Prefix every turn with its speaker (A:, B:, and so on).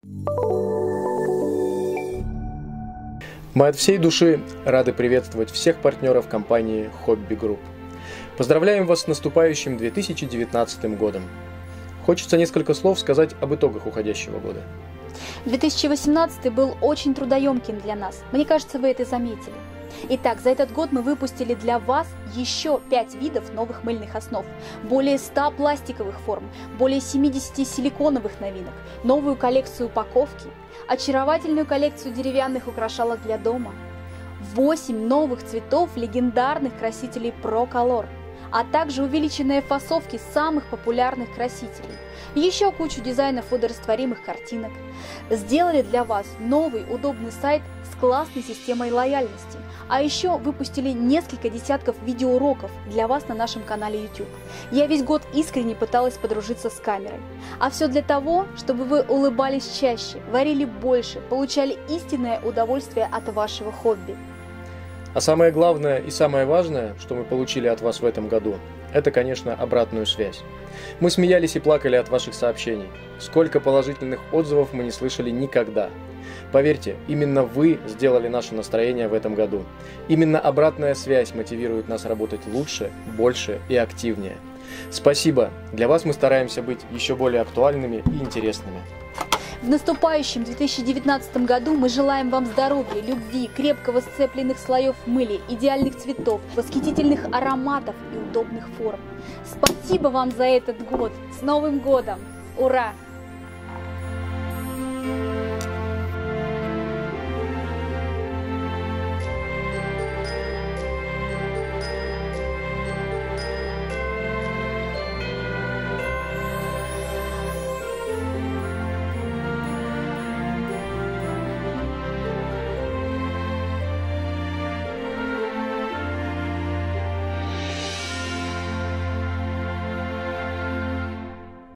A: Мы от всей души рады приветствовать всех партнеров компании Hobby Group. Поздравляем вас с наступающим 2019 годом. Хочется несколько слов сказать об итогах уходящего года.
B: 2018 был очень трудоемким для нас. Мне кажется, вы это заметили. Итак, за этот год мы выпустили для вас еще 5 видов новых мыльных основ, более 100 пластиковых форм, более 70 силиконовых новинок, новую коллекцию упаковки, очаровательную коллекцию деревянных украшалок для дома, 8 новых цветов легендарных красителей ProColor, а также увеличенные фасовки самых популярных красителей, еще кучу дизайнов водорастворимых картинок. Сделали для вас новый удобный сайт с классной системой лояльности, а еще выпустили несколько десятков видеоуроков для вас на нашем канале YouTube. Я весь год искренне пыталась подружиться с камерой. А все для того, чтобы вы улыбались чаще, варили больше, получали истинное удовольствие от вашего хобби.
A: А самое главное и самое важное, что мы получили от вас в этом году, это, конечно, обратную связь. Мы смеялись и плакали от ваших сообщений. Сколько положительных отзывов мы не слышали никогда. Поверьте, именно вы сделали наше настроение в этом году. Именно обратная связь мотивирует нас работать лучше, больше и активнее. Спасибо! Для вас мы стараемся быть еще более актуальными и интересными.
B: В наступающем 2019 году мы желаем вам здоровья, любви, крепкого сцепленных слоев мыли, идеальных цветов, восхитительных ароматов и удобных форм. Спасибо вам за этот год! С Новым годом! Ура!